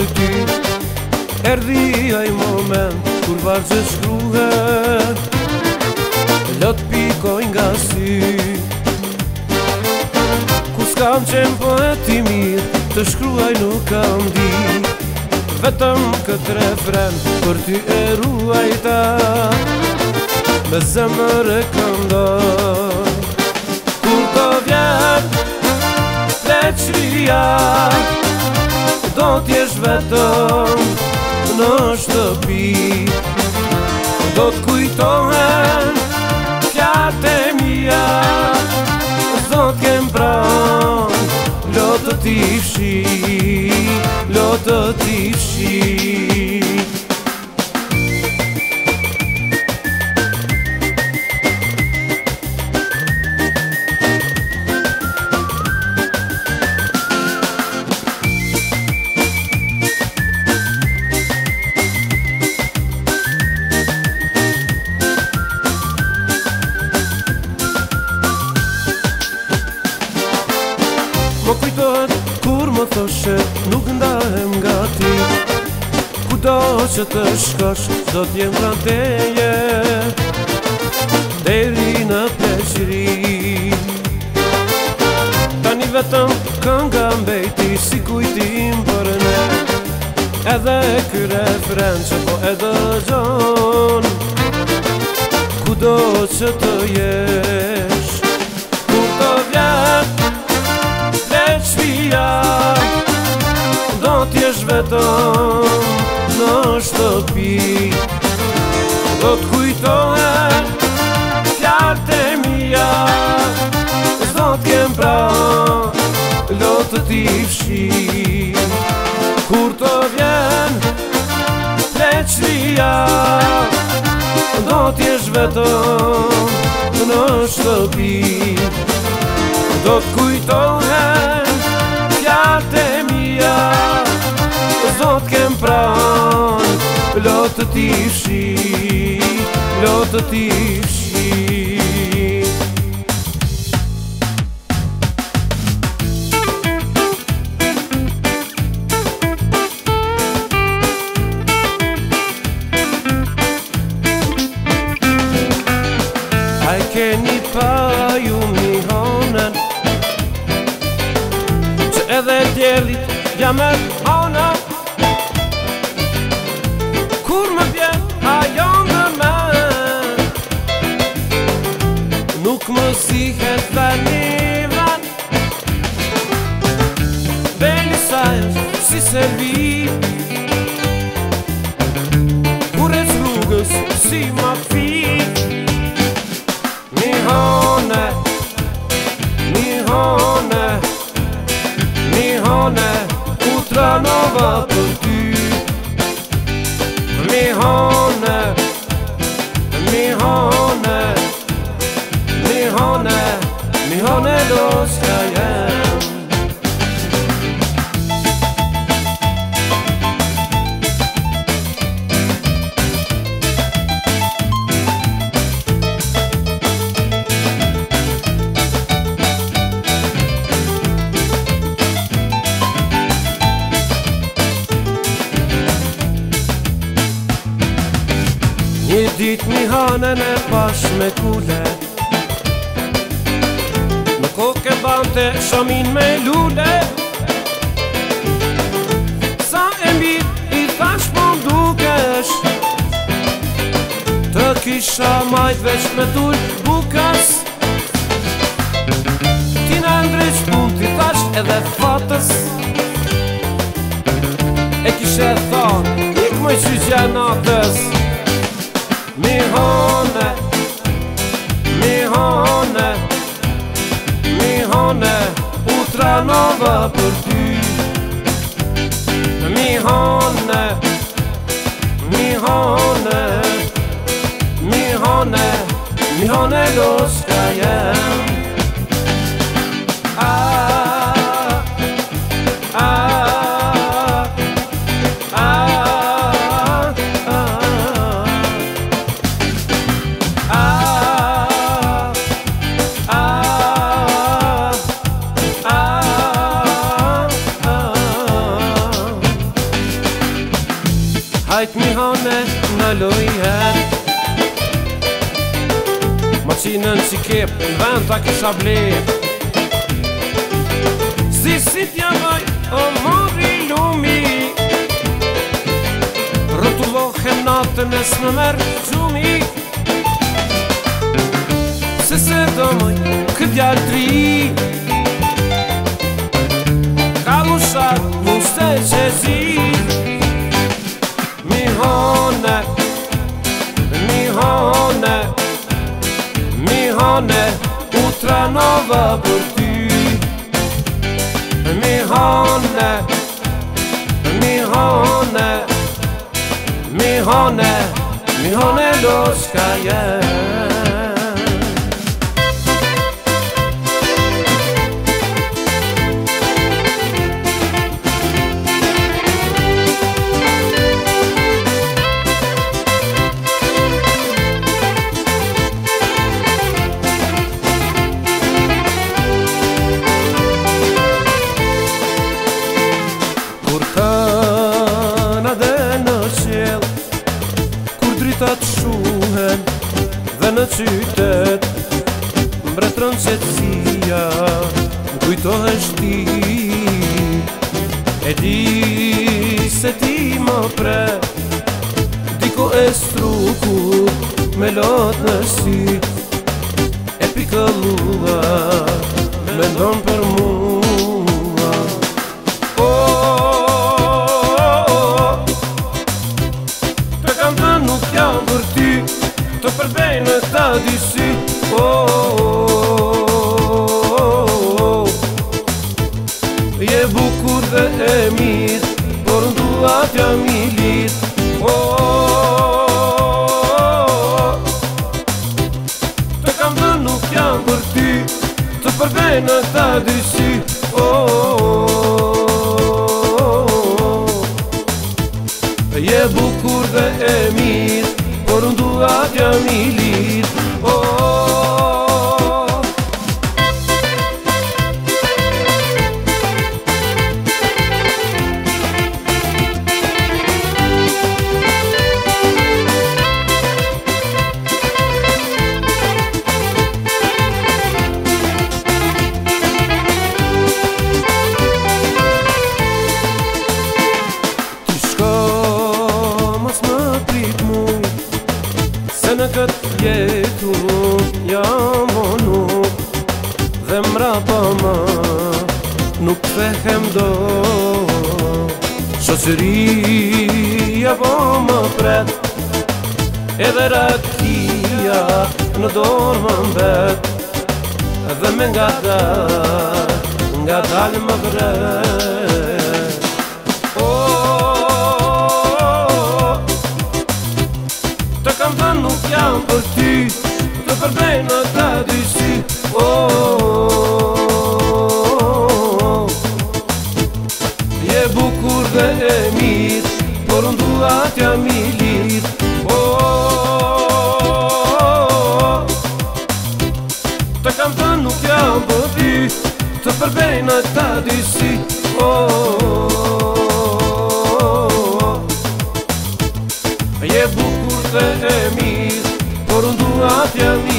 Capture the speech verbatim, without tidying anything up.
për ty. Erdi ai moment kur vargje shkruhet, lot pikoj nga sy. Ku s'kam qenë poet i mirë, të shkruaj nuk kam di. Vetëm këtë refren për ty e ruajta, me zemër e këndoj. Kur të vjen pleqëria, do t'jesh vetëm në shtëpi. Do t'kujtohen fjalët e mia, do t'kem pranë, lotë t'i fshi, lotë t'i fshi. Më kujtohet kur më thoshe nuk ndahem nga ti. Kudo që të shkosh do t'jem pra teje, deri në pleqëri. Tani vetëm kënga mbeti si kujtim për ne, edhe ky refren që po e dëgjon. Kudo që të jesh, kur të vjen pleqëria, do t'jesh vetëm në shtëpi. Do t'kujtohen fjalët e mia, s'do t'kem pranë, lotë t'i fshi. Kur të vjen pleqëria, do t'jesh vetëm në shtëpi. Do t'kujtohen fjalët e mia, s'do t'kem pranë, lotë t'i fshi, lotë t'i fshi. A i keni pa ju mi honen, që edhe djelit jam e ona. Kur më vjen ajo në men, nuk më sihet dhe një ven. Beli sajës si servi, kur e rrugës si ma fi. Mi hone, mi hone, mi hone, u tranova për ty. Mi hone, mi hone, mi hone, mi hone do s'ka jem. Një dit mi hanen e pash me kule, në kokë bante shamin me lule. Sa e mirë i thash po m'dukesh, të kisha majt veç me tull bukas. Ti në ndreq pun ti thash edhe fatës, e kishe thonë ik më qyqja natës. Mi hone, mi hone, mi hone, u tranova për ty. Mi hone, mi hone, mi hone, mi hone do s'ka jem. Ah, ah, Hajt mi hane në loj her Macinën si kep në vend ta kisha bler Si si t'ja vaj o mori lumi Rëtullohem natën e s'në merë gjumi Se se do moj këtë djallë tri Ka lushar muste që zi Mi hone, mi hone Mi hone u tranova për ty Mi hone, mi hone Mi hone, mi hone lo shka jem Shuhen dhe në qytet Mbretron qetësia Më kujtohesh ti E di se ti më pre Diko e struku Me lot në si E pikëllua Me ndonë për mua O Nuk jam për ty Të përbej në ta disi oh, oh, oh, oh. Je bukur dhe e mirë Por në duat jam i lirë oh, oh, oh. Të kam dhe nuk jam për ty Të përbej në ta disi oh, oh, oh. Je bukur dhe e mirë Por unë duat jam i lirë oh. Në këtë jetu jam onu Dhe mrapa ma nuk fehem do Shoqëria po më pret Edhe rakia në dorë më mbet Dhe me nga dal, nga dal më vret Nuk jam për ty Të përbej në ta disi oh, oh, oh. Je bukur dhe e mirë Por unë duat jam i lirë oh, oh, oh. Të kam të nuk jam për ty Të përbej në ta disi oh, oh, oh. Je bukur dhe e mirë Por unë duat jam i